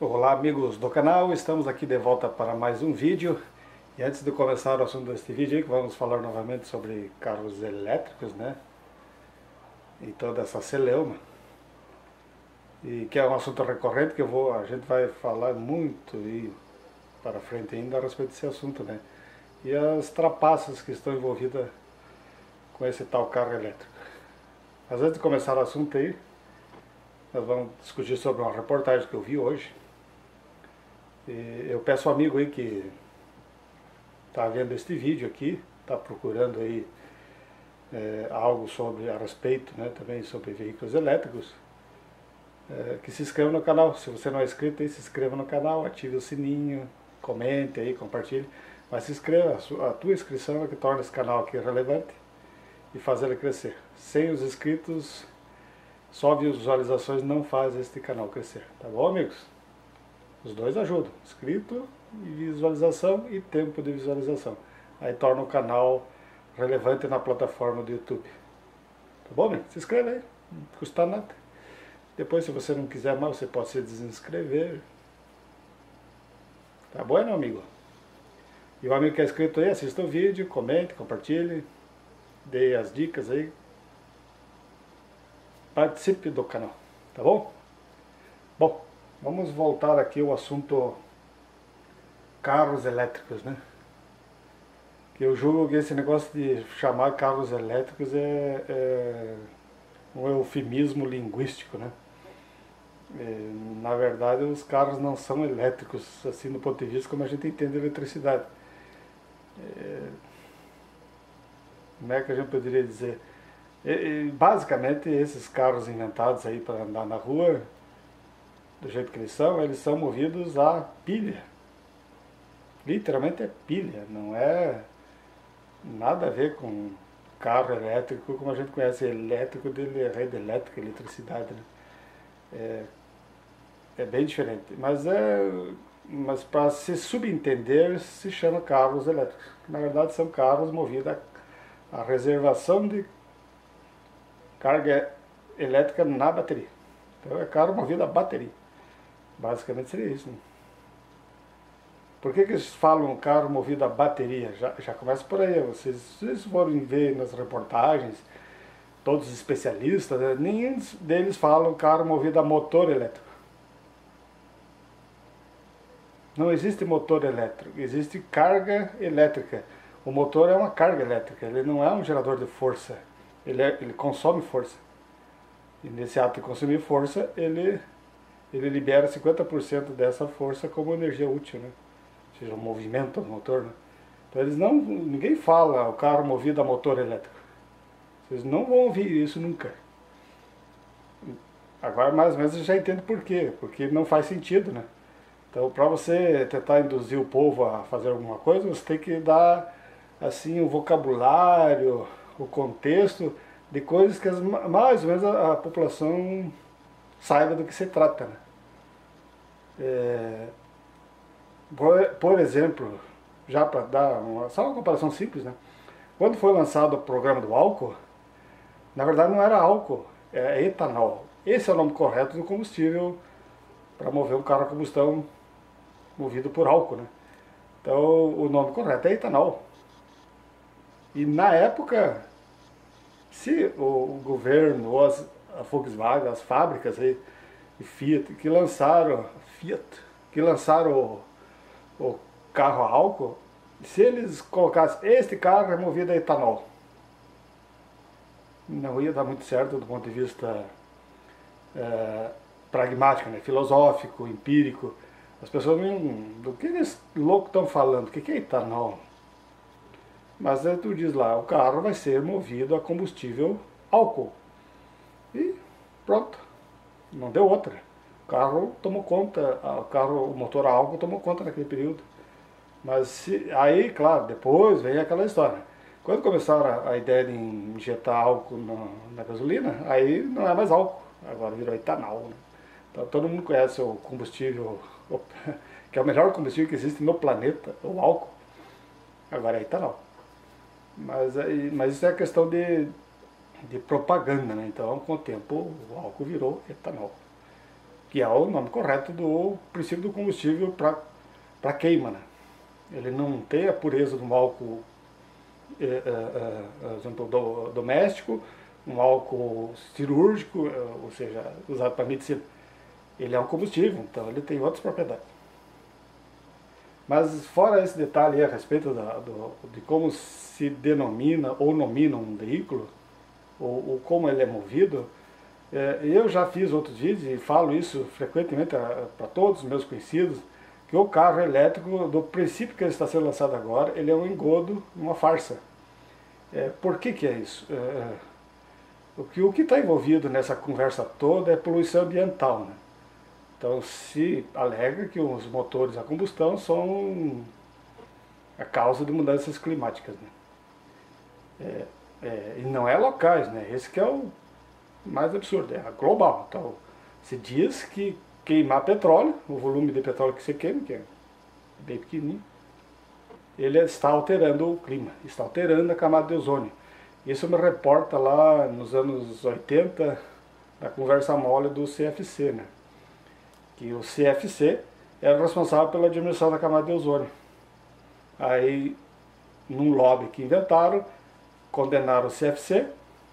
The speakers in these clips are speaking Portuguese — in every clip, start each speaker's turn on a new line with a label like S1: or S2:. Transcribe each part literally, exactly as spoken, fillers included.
S1: Olá amigos do canal, estamos aqui de volta para mais um vídeo. E antes de começar o assunto deste vídeo aí, vamos falar novamente sobre carros elétricos, né? E toda essa celeuma. E que é um assunto recorrente que eu vou, a gente vai falar muito e para frente ainda a respeito desse assunto, né? E as trapaças que estão envolvidas com esse tal carro elétrico. Mas antes de começar o assunto aí, nós vamos discutir sobre uma reportagem que eu vi hoje. E eu peço ao amigo aí que está vendo este vídeo aqui, está procurando aí é, algo sobre a respeito, né, também sobre veículos elétricos, é, que se inscreva no canal. Se você não é inscrito aí, se inscreva no canal, ative o sininho, comente aí, compartilhe, mas se inscreva, a, sua, a tua inscrição é que torna esse canal aqui relevante e faz ele crescer. Sem os inscritos, só visualizações não faz este canal crescer, tá bom amigos? Os dois ajudam, inscrito e visualização e tempo de visualização. Aí torna o canal relevante na plataforma do YouTube. Tá bom, amigo? Se inscreve aí, não custa nada. Depois, se você não quiser mais, você pode se desinscrever. Tá bom, meu amigo? E o amigo que é inscrito aí, assista o vídeo, comente, compartilhe, dê as dicas aí. Participe do canal, tá bom? Bom, vamos voltar aqui ao assunto carros elétricos, né? Que eu julgo que esse negócio de chamar carros elétricos é, é um eufemismo linguístico, né? É, na verdade, os carros não são elétricos, assim, do ponto de vista como a gente entende a eletricidade. É, como é que a gente poderia dizer? É, basicamente, esses carros inventados aí para andar na rua, do jeito que eles são, eles são movidos a pilha. Literalmente é pilha, não é nada a ver com carro elétrico como a gente conhece, elétrico de rede elétrica, eletricidade, né? É, é bem diferente, mas é, mas para se subentender se chama carros elétricos. Na verdade são carros movidos a, a reservação de carga elétrica na bateria. Então é carro movido a bateria. Basicamente seria isso, né? Por que que eles falam carro movido a bateria? Já, já começa por aí, vocês, vocês foram ver nas reportagens, todos os especialistas, né? Nenhum deles falam carro movido a motor elétrico. Não existe motor elétrico, existe carga elétrica. O motor é uma carga elétrica, ele não é um gerador de força, ele, é, ele consome força. E nesse ato de consumir força, ele, ele libera cinquenta por cento dessa força como energia útil, né? Ou seja, o movimento do motor, né? Então eles não, ninguém fala o carro movido a motor elétrico. Vocês não vão ouvir isso nunca. Agora mais ou menos você já entende por quê, porque não faz sentido, né? Então para você tentar induzir o povo a fazer alguma coisa, você tem que dar assim o vocabulário, o contexto de coisas que as, mais ou menos a, a população saiba do que se trata, né? É, por, por exemplo, já para dar uma, só uma comparação simples, né? Quando foi lançado o programa do álcool, na verdade não era álcool, é etanol. Esse é o nome correto do combustível para mover um carro a combustão movido por álcool, né? Então o nome correto é etanol. E na época, se o, o governo, ou as, a Volkswagen, as fábricas aí, e Fiat, que lançaram, Fiat, que lançaram o, o carro a álcool, se eles colocassem, este carro é movido a etanol, não ia dar muito certo do ponto de vista é, pragmático, né? Filosófico, empírico. As pessoas não, do que eles loucos estão falando, o que é etanol? Mas aí tu diz lá, o carro vai ser movido a combustível álcool. E pronto, não deu outra. O carro tomou conta, o carro, o motor a álcool tomou conta naquele período. Mas se, aí, claro, depois vem aquela história. Quando começaram a, a ideia de injetar álcool na, na gasolina, aí não é mais álcool, agora virou etanol, né? Então todo mundo conhece o combustível, que é o melhor combustível que existe no planeta, o álcool. Agora é etanol. Mas, mas isso é questão de, de propaganda, né? Então com o tempo o álcool virou etanol. que é o nome correto do princípio do combustível para queima, né? Ele não tem a pureza de um álcool é, é, é, exemplo, do, doméstico, um álcool cirúrgico, ou seja, usado para medicina. Ele é um combustível, então ele tem outras propriedades. Mas fora esse detalhe a respeito da, do, de como se denomina ou nomina um veículo, ou, ou como ele é movido, é, eu já fiz outros vídeos e falo isso frequentemente para todos os meus conhecidos, que o carro elétrico, do princípio que ele está sendo lançado agora, ele é um engodo, uma farsa. É, por que que é isso? É, o que o que está envolvido nessa conversa toda é poluição ambiental, né? Então se alega que os motores a combustão são a causa de mudanças climáticas, né? É, é, e não é locais, né? Esse que é o mais absurdo, é global. Então se diz que queimar petróleo, o volume de petróleo que você queima, que é bem pequenininho, ele está alterando o clima, está alterando a camada de ozônio. Isso me reporta lá nos anos oitenta, na conversa mole do C F C, né? Que o C F C era responsável pela diminuição da camada de ozônio. Aí, num lobby que inventaram, condenaram o C F C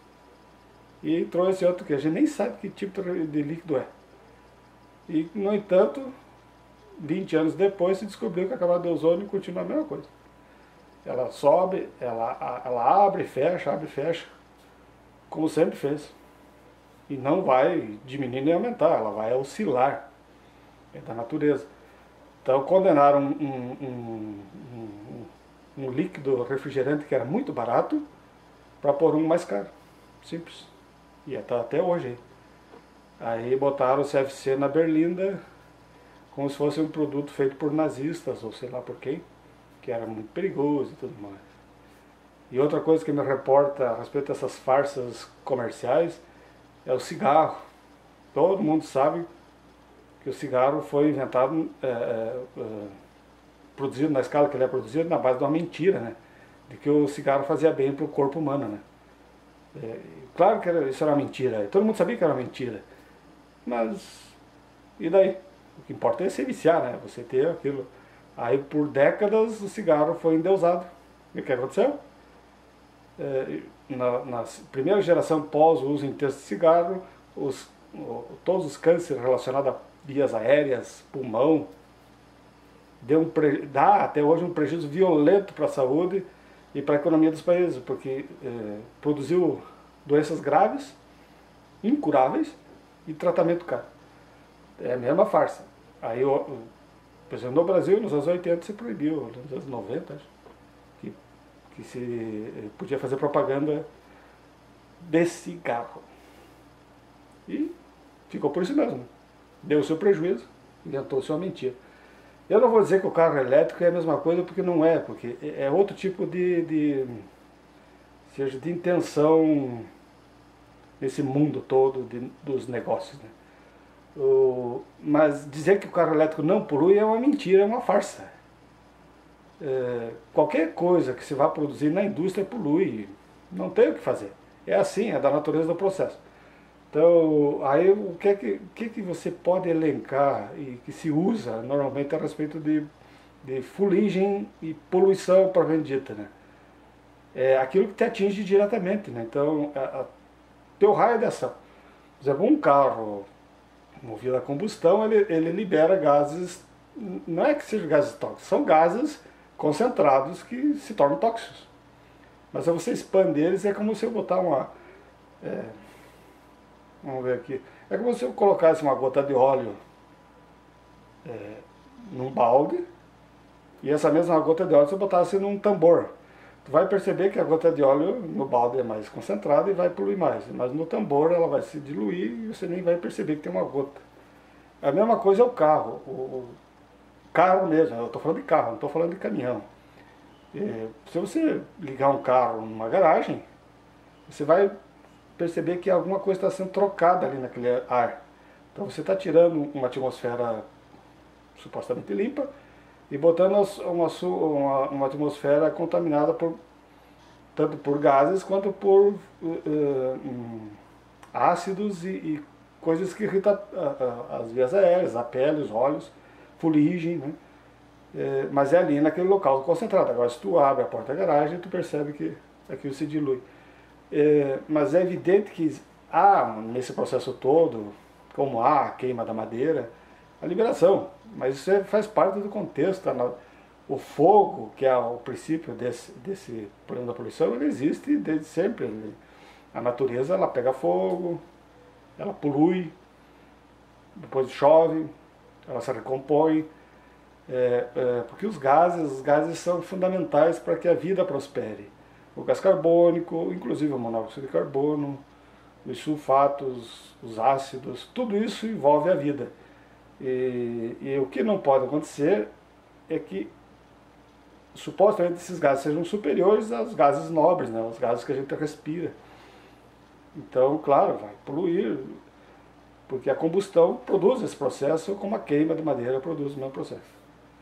S1: e entrou esse outro que a gente nem sabe que tipo de líquido é. E, no entanto, vinte anos depois se descobriu que a camada de ozônio continua a mesma coisa. Ela sobe, ela, ela abre, fecha, abre e fecha, como sempre fez. E não vai diminuir nem aumentar, ela vai oscilar. É da natureza. Então condenaram um, um, um, um, um líquido refrigerante que era muito barato para pôr um mais caro. Simples. E está até hoje. Aí botaram o C F C na berlinda como se fosse um produto feito por nazistas, ou sei lá por quem, que era muito perigoso e tudo mais. E outra coisa que me reporta a respeito dessas farsas comerciais é o cigarro. Todo mundo sabe que o cigarro foi inventado, é, é, é, produzido na escala que ele é produzido, na base de uma mentira, né? De que o cigarro fazia bem para o corpo humano, né? É, claro que era, isso era uma mentira, todo mundo sabia que era uma mentira, mas e daí? O que importa é se viciar, né? Você ter aquilo. Aí por décadas o cigarro foi endeusado. E o que aconteceu? É, na, na primeira geração pós o uso intenso de cigarro, os, o, todos os cânceres relacionados a vias aéreas, pulmão, deu um pre... dá até hoje um prejuízo violento para a saúde e para a economia dos países, porque é, produziu doenças graves, incuráveis e tratamento caro. É a mesma farsa. Aí, por exemplo, no Brasil, nos anos oitenta, se proibiu, nos anos noventa, acho, que, que se podia fazer propaganda de cigarro. E ficou por isso mesmo. Deu o seu prejuízo, inventou-se uma mentira. Eu não vou dizer que o carro elétrico é a mesma coisa, porque não é, porque é outro tipo de, de, seja, de intenção nesse mundo todo de, dos negócios, né? O, mas dizer que o carro elétrico não polui é uma mentira, é uma farsa. É, qualquer coisa que se vá produzir na indústria polui, não tem o que fazer. É assim, é da natureza do processo. Então, aí o que é que, o que, é que você pode elencar e que se usa normalmente a respeito de, de fuligem e poluição propriamente dita, né? É aquilo que te atinge diretamente, né? Então, a, a, teu raio de ação. Por exemplo, um carro movido a combustão, ele, ele libera gases, não é que sejam gases tóxicos, são gases concentrados que se tornam tóxicos. Mas se você expande eles, é como se eu botar uma... É, vamos ver aqui. É como se eu colocasse uma gota de óleo é, num balde, e essa mesma gota de óleo você botasse num tambor. Tu vai perceber que a gota de óleo no balde é mais concentrada e vai poluir mais. Mas no tambor ela vai se diluir e você nem vai perceber que tem uma gota. A mesma coisa é o carro. O carro mesmo, eu estou falando de carro, não estou falando de caminhão. É, se você ligar um carro numa garagem, você vai perceber que alguma coisa está sendo trocada ali naquele ar. Então você está tirando uma atmosfera supostamente limpa e botando uma, uma, uma atmosfera contaminada por, tanto por gases quanto por uh, uh, um, ácidos e, e coisas que irritam as vias aéreas, a pele, os olhos, fuligem, né? É, mas é ali naquele local concentrado. Agora, se tu abre a porta da garagem, tu percebe que aquilo se dilui. É, mas é evidente que há, nesse processo todo, como há a queima da madeira, a liberação. Mas isso é, faz parte do contexto. Tá? O fogo, que é o princípio desse, desse problema da poluição, ele existe desde sempre. Ele, a natureza, ela pega fogo, ela polui, depois chove, ela se recompõe. É, é, porque os gases, os gases são fundamentais para que a vida prospere. O gás carbônico, inclusive o monóxido de carbono, os sulfatos, os ácidos, tudo isso envolve a vida. E, e o que não pode acontecer é que supostamente esses gases sejam superiores aos gases nobres, né, os gases que a gente respira. Então, claro, vai poluir, porque a combustão produz esse processo como a queima de madeira produz o mesmo processo.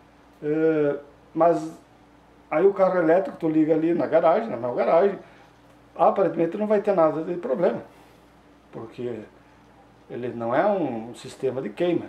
S1: É, mas aí o carro elétrico tu liga ali na garagem, na minha garagem, aparentemente não vai ter nada de problema, porque ele não é um sistema de queima,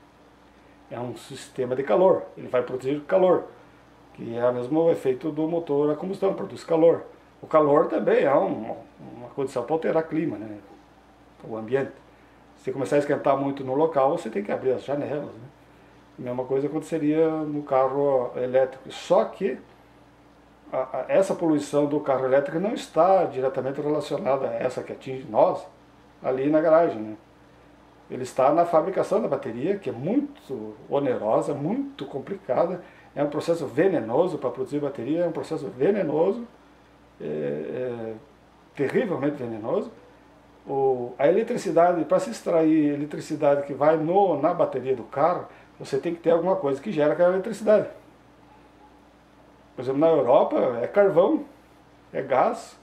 S1: é um sistema de calor, ele vai produzir calor, que é o mesmo efeito do motor a combustão, produz calor. O calor também é um, uma condição para alterar o clima, né, o ambiente. Se começar a esquentar muito no local, você tem que abrir as janelas, né? A mesma coisa aconteceria no carro elétrico. Só que a, a, essa poluição do carro elétrico não está diretamente relacionada a essa que atinge nós ali na garagem, né? Ele está na fabricação da bateria, que é muito onerosa, muito complicada. É um processo venenoso para produzir bateria, é um processo venenoso, é, é, terrivelmente venenoso. O, a eletricidade, para se extrair eletricidade que vai no, na bateria do carro, você tem que ter alguma coisa que gera aquela eletricidade. Por exemplo, na Europa é carvão, é gás,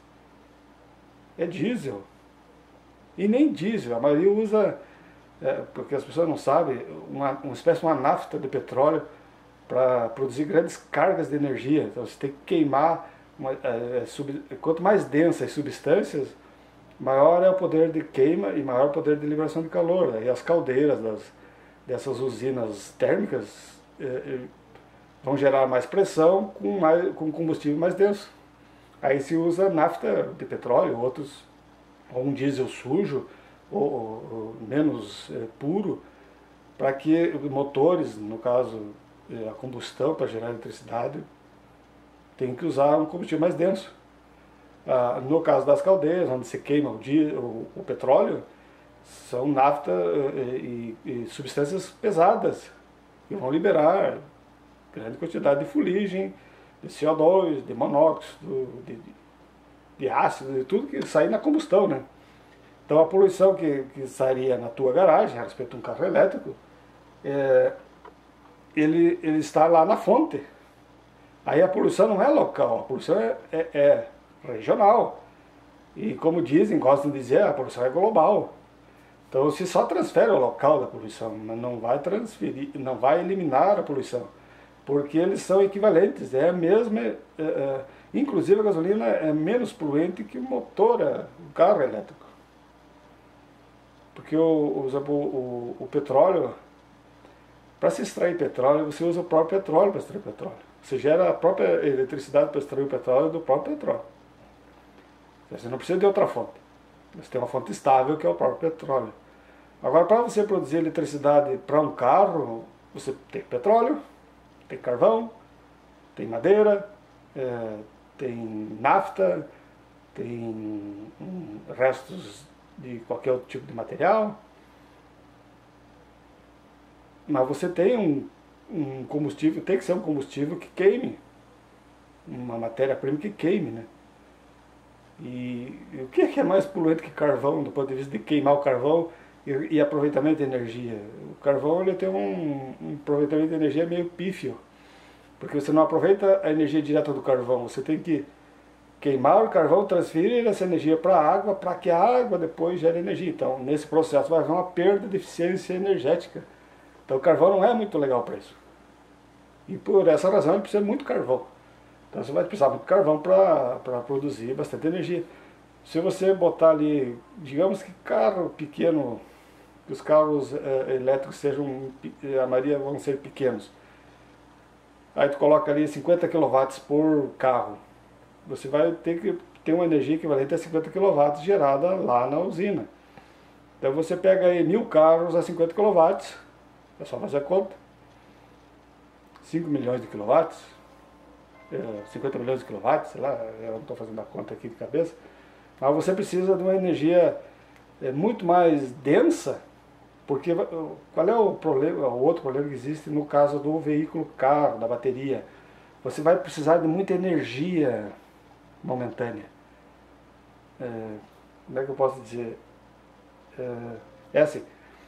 S1: é diesel. E nem diesel, a maioria usa, é, porque as pessoas não sabem, uma, uma espécie de uma nafta de petróleo para produzir grandes cargas de energia. Então você tem que queimar, uma, é, sub, quanto mais densas as substâncias, maior é o poder de queima e maior o poder de liberação de calor. E as caldeiras das dessas usinas térmicas eh, vão gerar mais pressão com, mais, com combustível mais denso. Aí se usa nafta de petróleo, outros, ou um diesel sujo, ou, ou, ou menos eh, puro, para que motores, no caso eh, a combustão para gerar eletricidade, tem que usar um combustível mais denso. Ah, no caso das caldeiras, onde se queima o, diesel, o, o petróleo, são nafta e, e substâncias pesadas que vão liberar grande quantidade de fuligem, de C O dois, de monóxido, de, de ácido, de tudo que sai na combustão, né? Então a poluição que, que sairia na tua garagem a respeito de um carro elétrico, é, ele, ele está lá na fonte. Aí a poluição não é local, a poluição é, é, é regional. E como dizem, gostam de dizer, a poluição é global. Então se só transfere o local da poluição, mas não vai transferir, não vai eliminar a poluição, porque eles são equivalentes, é a mesma, é, é, inclusive a gasolina é menos poluente que o motor, é, o carro elétrico. Porque o, o, o, o petróleo, para se extrair petróleo, você usa o próprio petróleo para extrair petróleo. Você gera a própria eletricidade para extrair o petróleo do próprio petróleo. Você não precisa de outra fonte. Você tem uma fonte estável que é o próprio petróleo. Agora, para você produzir eletricidade para um carro, você tem petróleo, tem carvão, tem madeira, é, tem nafta, tem hum, restos de qualquer outro tipo de material. Mas você tem um, um combustível, tem que ser um combustível que queime, uma matéria-prima que queime, né? E, e o que é, que é mais poluente que carvão, do ponto de vista de queimar o carvão e, e aproveitamento de energia? O carvão ele tem um, um aproveitamento de energia meio pífio, porque você não aproveita a energia direta do carvão, você tem que queimar o carvão, transferir essa energia para a água, para que a água depois gere energia. Então, nesse processo vai haver uma perda de eficiência energética. Então, o carvão não é muito legal para isso. E por essa razão ele precisa muito carvão. Então, você vai precisar muito carvão para produzir bastante energia. Se você botar ali, digamos que carro pequeno, que os carros é, elétricos sejam, a maioria vão ser pequenos. Aí tu coloca ali cinquenta quilowatts por carro. Você vai ter que ter uma energia equivalente a cinquenta quilowatts gerada lá na usina. Então você pega aí mil carros a cinquenta quilowatts, é só fazer a conta. cinco milhões de quilowatts, cinquenta milhões de quilowatts, sei lá, eu não estou fazendo a conta aqui de cabeça. Mas você precisa de uma energia muito mais densa, porque qual é o problema, o outro problema que existe no caso do veículo carro, da bateria? Você vai precisar de muita energia momentânea. É, como é que eu posso dizer? É, é assim,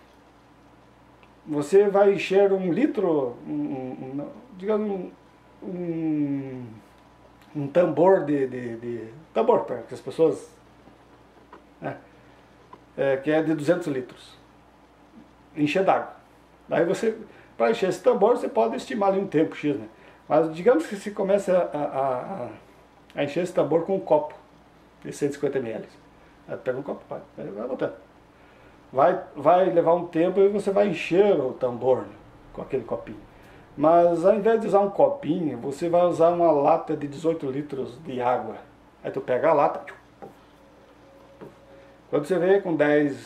S1: você vai encher um litro, um, um, digamos, um, um tambor de, de, de tambor para que as pessoas, né, é, que é de duzentos litros, encher d'água. Daí você, para encher esse tambor, você pode estimar ali um tempo X, né? Mas digamos que você comece a, a, a, a encher esse tambor com um copo de cento e cinquenta mililitros. Aí pega um copo, vai, vai botando. Vai, vai levar um tempo e você vai encher o tambor, né, com aquele copinho. Mas ao invés de usar um copinho, você vai usar uma lata de dezoito litros de água. Aí tu pega a lata, quando você vê com dez,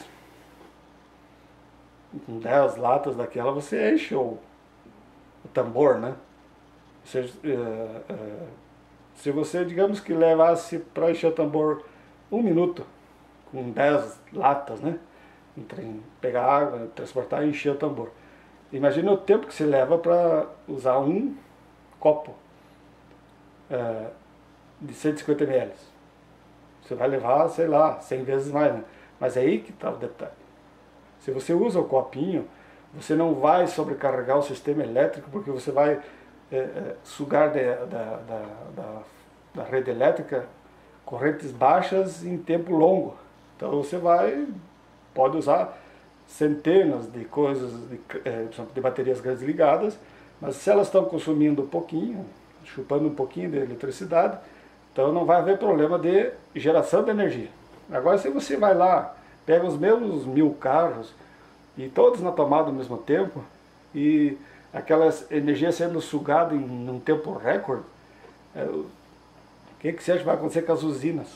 S1: com dez latas daquela, você enche o, o tambor, né? Você, uh, uh, se você, digamos que levasse para encher o tambor um minuto, com dez latas, né? Pegar água, transportar e encher o tambor. Imagina o tempo que se leva para usar um copo uh, de cento e cinquenta mililitros. Você vai levar, sei lá, cem vezes mais, né? Mas é aí que está o detalhe. Se você usa o copinho, você não vai sobrecarregar o sistema elétrico, porque você vai é, é, sugar de, da, da, da, da rede elétrica correntes baixas em tempo longo. Então você vai, pode usar centenas de coisas, de, é, de baterias grandes ligadas, mas se elas estão consumindo um pouquinho, chupando um pouquinho de eletricidade, então não vai haver problema de geração de energia. Agora se você vai lá, pega os mesmos mil carros, e todos na tomada ao mesmo tempo, e aquelas energias sendo sugadas em um tempo recorde, é, o que, que você acha que vai acontecer com as usinas?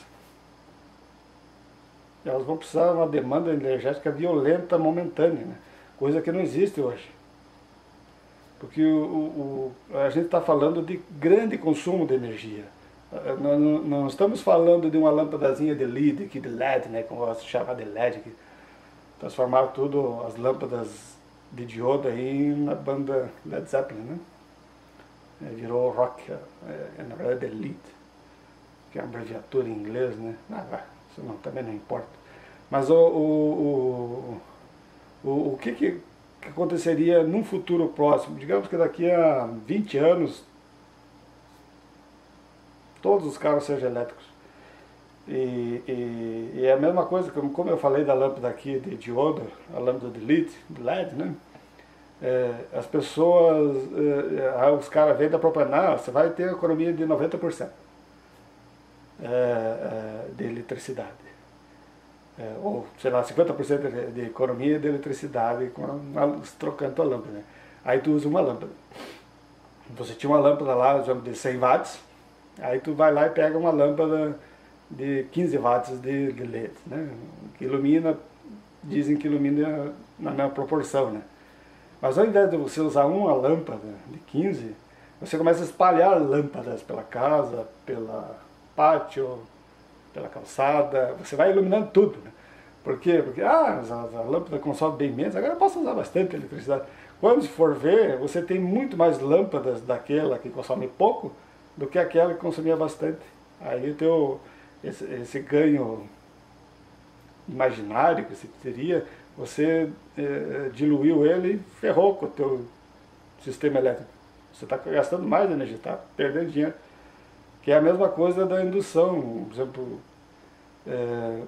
S1: Elas vão precisar de uma demanda energética violenta, momentânea, né? Coisa que não existe hoje. Porque o, o, a gente está falando de grande consumo de energia. Nós não, não estamos falando de uma lâmpadazinha de L E D, de L E D, né, como se chama de L E D, que transformaram tudo, as lâmpadas de diodo aí na banda Led Zeppelin, né? Virou rock, é, na verdade é L E D, que é uma abreviatura em inglês, né? Ah, isso não, também não importa. Mas o, o, o, o, o que, que aconteceria num futuro próximo? Digamos que daqui a vinte anos, todos os carros sejam elétricos. E, e, e é a mesma coisa, como, como eu falei da lâmpada aqui de diodo, a lâmpada de L E D, de L E D, né? É, as pessoas, é, os caras vendem da própria, não, você vai ter economia de noventa por cento é, é, de eletricidade. É, ou, sei lá, cinquenta por cento de, de economia de eletricidade com a, trocando a lâmpada, né? Aí tu usa uma lâmpada. Você tinha uma lâmpada lá, de cem watts, aí tu vai lá e pega uma lâmpada de quinze watts de, de L E D, né? Que ilumina, dizem que ilumina na mesma proporção, né? Mas ao invés de você usar uma lâmpada de quinze, você começa a espalhar lâmpadas pela casa, pela pátio, pela calçada, você vai iluminando tudo, né? Por quê? Porque ah, a, a lâmpada consome bem menos, agora eu posso usar bastante eletricidade. Quando for ver, você tem muito mais lâmpadas daquela que consome pouco do que aquela que consumia bastante. Aí o teu, esse, esse ganho imaginário que você teria, você eh, diluiu ele e ferrou com o teu sistema elétrico. Você está gastando mais energia, está perdendo dinheiro. Que é a mesma coisa da indução. Por exemplo, é,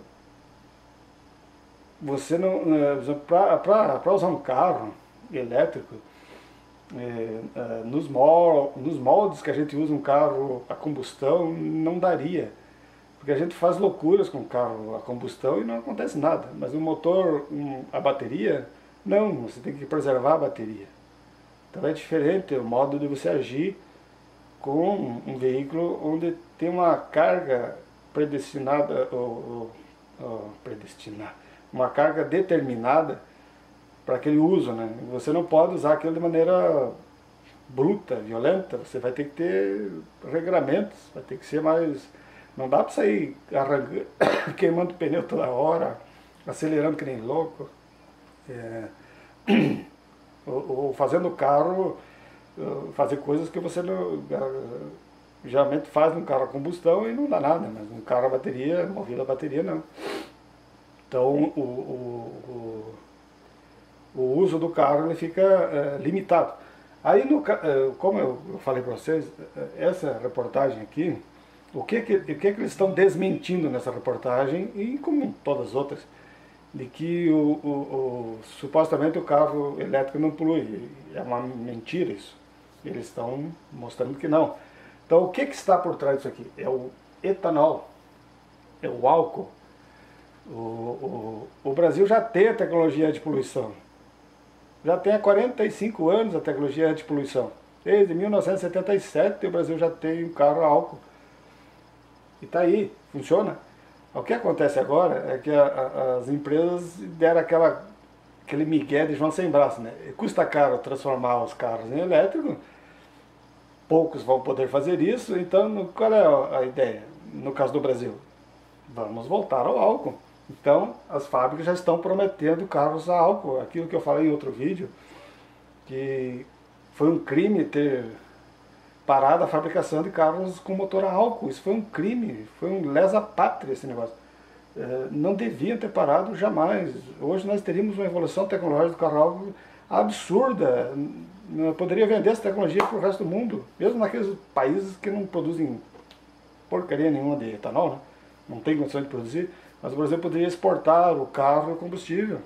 S1: você não, para usar um carro elétrico, é, é, nos, mol, nos moldes que a gente usa um carro a combustão, não daria. Porque a gente faz loucuras com o carro a combustão e não acontece nada. Mas o motor, um, a bateria, não, você tem que preservar a bateria. Então é diferente o modo de você agir com um veículo onde tem uma carga predestinada, ou, ou, ou predestinar, uma carga determinada para aquele uso, né? Você não pode usar aquilo de maneira bruta, violenta, você vai ter que ter regramentos, vai ter que ser mais... Não dá para sair arrancando, queimando pneu toda hora, acelerando que nem louco, é, ou, ou fazendo o carro fazer coisas que você não, geralmente faz num carro a combustão e não dá nada, mas um carro a bateria, movido a bateria, não. Então o, o, o, o uso do carro ele fica é, limitado. Aí, no, como eu falei para vocês, essa reportagem aqui, o que, que, o que, que eles estão desmentindo nessa reportagem, e como todas as outras, de que o, o, o, supostamente o carro elétrico não polui. É uma mentira isso. Eles estão mostrando que não. Então o que, que está por trás disso aqui? É o etanol, é o álcool. O, o, o Brasil já tem a tecnologia de poluição. Já tem há quarenta e cinco anos a tecnologia de poluição. Desde mil novecentos e setenta e sete o Brasil já tem um carro a álcool. E está aí, funciona. O que acontece agora é que a, a, as empresas deram aquela, aquele migué de João sem braço, né? Custa caro transformar os carros em elétrico, poucos vão poder fazer isso, então qual é a ideia no caso do Brasil? Vamos voltar ao álcool. Então as fábricas já estão prometendo carros a álcool, aquilo que eu falei em outro vídeo, que foi um crime ter parado a fabricação de carros com motor a álcool. Isso foi um crime, foi um lesa-pátria esse negócio. É, não deviam ter parado jamais. Hoje nós teríamos uma evolução tecnológica do carro a álcool absurda. Eu poderia vender essa tecnologia para o resto do mundo, mesmo naqueles países que não produzem porcaria nenhuma de etanol, né? Não tem condição de produzir, mas o Brasil poderia exportar o carro e o combustível.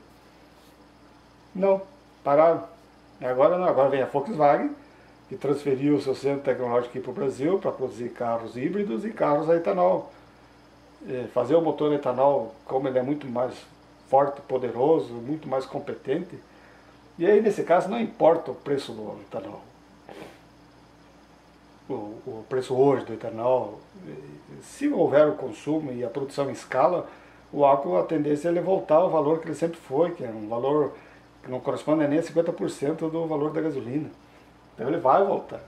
S1: Não, pararam. Agora não, agora vem a Volkswagen, que transferiu o seu centro tecnológico aqui para o Brasil para produzir carros híbridos e carros a etanol. É, fazer o motor a etanol, como ele é muito mais forte, poderoso, muito mais competente. E aí nesse caso não importa o preço do etanol. O, o preço hoje do etanol, se houver o consumo e a produção em escala, o álcool, a tendência é ele voltar ao valor que ele sempre foi, que é um valor que não corresponde a nem a cinquenta por cento do valor da gasolina. Então ele vai voltar.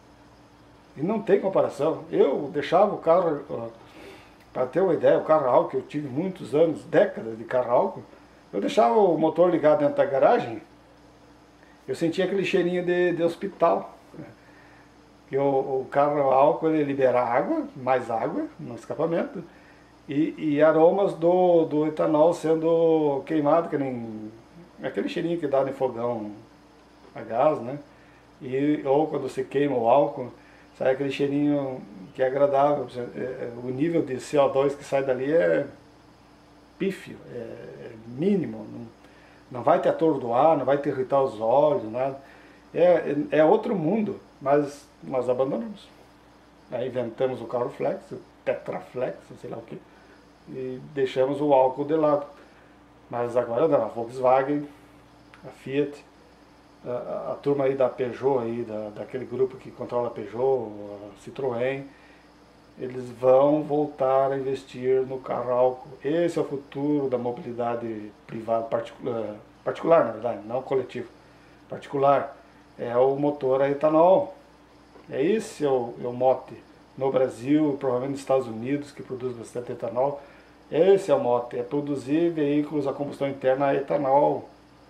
S1: E não tem comparação. Eu deixava o carro, para ter uma ideia, o carro álcool, eu tive muitos anos, décadas de carro álcool, eu deixava o motor ligado dentro da garagem, eu sentia aquele cheirinho de, de hospital. Que o, o carro álcool ele libera água, mais água no escapamento, e, e aromas do, do etanol sendo queimado, que nem aquele cheirinho que dá no fogão a gás, né? E, ou quando você queima o álcool, sai aquele cheirinho que é agradável. O nível de C O dois que sai dali é pífio, é, é mínimo, não, não vai te atordoar, não vai te irritar os olhos, nada. É, é outro mundo, mas nós abandonamos. Aí inventamos o carro flex, o Tetraflex, sei lá o que, e deixamos o álcool de lado. Mas agora não, a Volkswagen, a Fiat, a, a turma aí da Peugeot, aí, da, daquele grupo que controla a Peugeot, a Citroën, eles vão voltar a investir no carro álcool. Esse é o futuro da mobilidade privada, particular, particular na verdade, não coletivo, particular. É o motor a etanol. É esse é o, é o mote. No Brasil, provavelmente nos Estados Unidos, que produz bastante etanol, esse é o mote, é produzir veículos a combustão interna a etanol.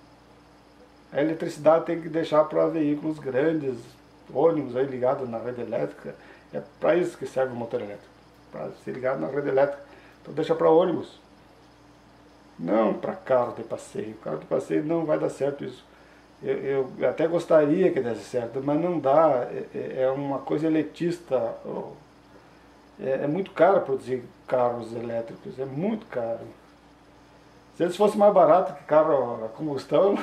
S1: A eletricidade tem que deixar para veículos grandes, ônibus aí ligados na rede elétrica. É para isso que serve o motor elétrico, para ser ligado na rede elétrica. Então deixa para ônibus, não para carro de passeio. Carro de passeio não vai dar certo isso. Eu, eu até gostaria que desse certo, mas não dá, é, é uma coisa elitista. É, é muito caro produzir carros elétricos, é muito caro. Se eles fossem mais baratos que carro a combustão,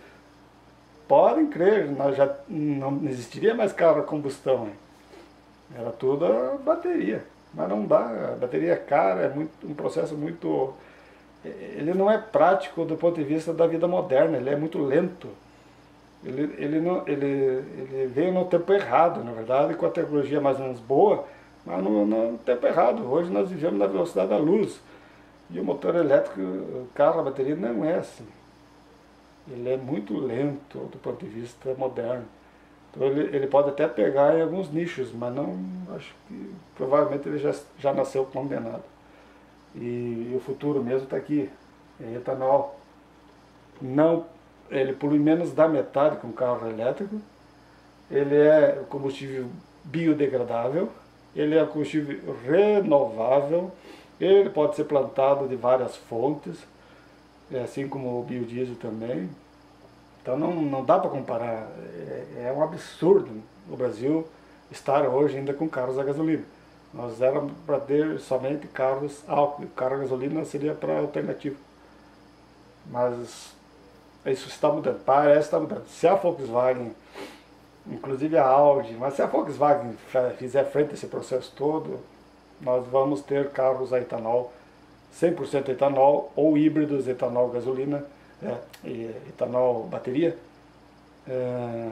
S1: podem crer, nós já não existiria mais carro a combustão. Era tudo a bateria. Mas não dá, a bateria é cara, é muito, um processo muito... Ele não é prático do ponto de vista da vida moderna, ele é muito lento. Ele, ele, não, ele, ele veio no tempo errado, na verdade, com a tecnologia mais ou menos boa, mas no, no tempo errado. Hoje nós vivemos na velocidade da luz. E o motor elétrico, o carro, a bateria não é assim. Ele é muito lento do ponto de vista moderno. Então ele, ele pode até pegar em alguns nichos, mas não, acho que provavelmente ele já, já nasceu condenado. E, e o futuro mesmo está aqui, é etanol. Não, ele polui menos da metade que um carro elétrico, ele é combustível biodegradável, ele é combustível renovável, ele pode ser plantado de várias fontes, assim como o biodiesel também. Então não, não dá para comparar, é, é um absurdo o Brasil estar hoje ainda com carros a gasolina. Nós éramos para ter somente carros álcool, carro a gasolina seria para alternativa. Mas isso está mudando, parece que está mudando. Se a Volkswagen, inclusive a Audi, mas se a Volkswagen fizer frente a esse processo todo, nós vamos ter carros a etanol, cem por cento etanol ou híbridos etanol gasolina, é, etanol bateria, é,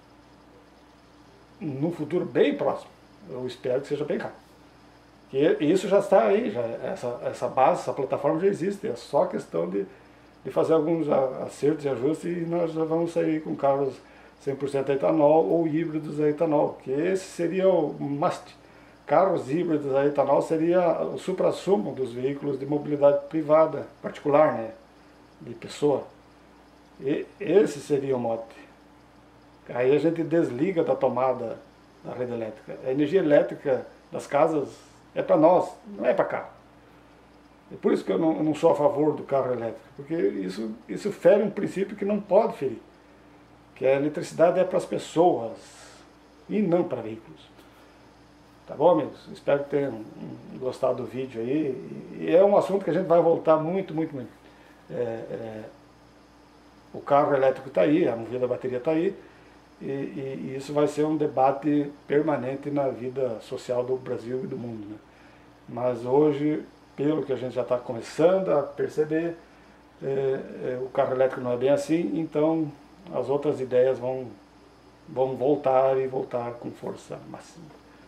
S1: no futuro bem próximo. Eu espero que seja bem rápido. E isso já está aí, já, essa, essa base, essa plataforma já existe, é só questão de, de fazer alguns acertos e ajustes e nós já vamos sair com carros cem por cento a etanol ou híbridos a etanol, que esse seria o must. Carros híbridos a etanol seria o suprassumo dos veículos de mobilidade privada, particular, né, de pessoa. E esse seria o mote. Aí a gente desliga da tomada da rede elétrica. A energia elétrica das casas é para nós, não é para carro. É por isso que eu não, eu não sou a favor do carro elétrico, porque isso, isso fere um princípio que não pode ferir, que a eletricidade é para as pessoas e não para veículos. Tá bom, amigos? Espero que tenham gostado do vídeo aí. E é um assunto que a gente vai voltar muito, muito, muito. É, é, o carro elétrico está aí, a movida da bateria está aí, e, e, e isso vai ser um debate permanente na vida social do Brasil e do mundo, né? Mas hoje, pelo que a gente já está começando a perceber, é, é, o carro elétrico não é bem assim, então as outras ideias vão, vão voltar e voltar com força máxima.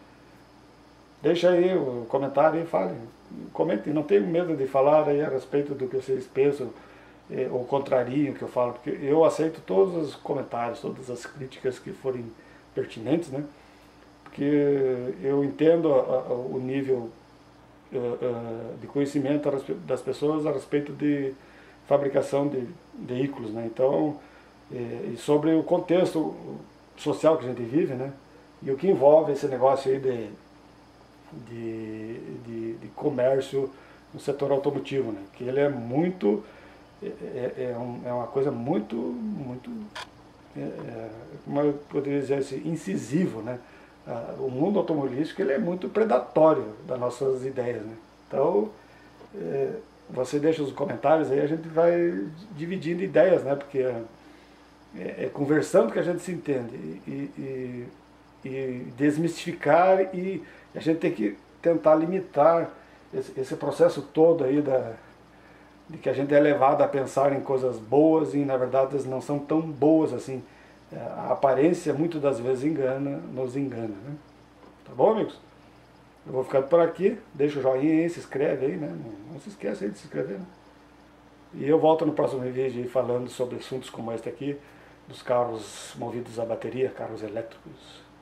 S1: Deixa aí o comentário e falem, comentem, não tenham medo de falar aí a respeito do que vocês pensam, eh, ou contrariam o que eu falo, porque eu aceito todos os comentários, todas as críticas que forem pertinentes, né? Porque eu entendo a, a, o nível uh, uh, de conhecimento das pessoas a respeito de fabricação de veículos, né? Então, eh, e sobre o contexto social que a gente vive, né? E o que envolve esse negócio aí de De, de, de comércio no setor automotivo, né? Que ele é muito, é, é, um, é uma coisa muito, muito, é, é, como eu poderia dizer assim, incisivo, né? Ah, o mundo automobilístico ele é muito predatório das nossas ideias, né? Então, é, você deixa os comentários aí, a gente vai dividindo ideias, né? Porque é, é conversando que a gente se entende e, e, e desmistificar e a gente tem que tentar limitar esse, esse processo todo aí da, de que a gente é levado a pensar em coisas boas e na verdade elas não são tão boas assim. A aparência muitas das vezes engana, nos engana, né? Tá bom, amigos? Eu vou ficando por aqui, deixa o joinha aí, se inscreve aí, né? Não, não se esqueça aí de se inscrever, né? E eu volto no próximo vídeo aí falando sobre assuntos como este aqui, dos carros movidos a bateria, carros elétricos.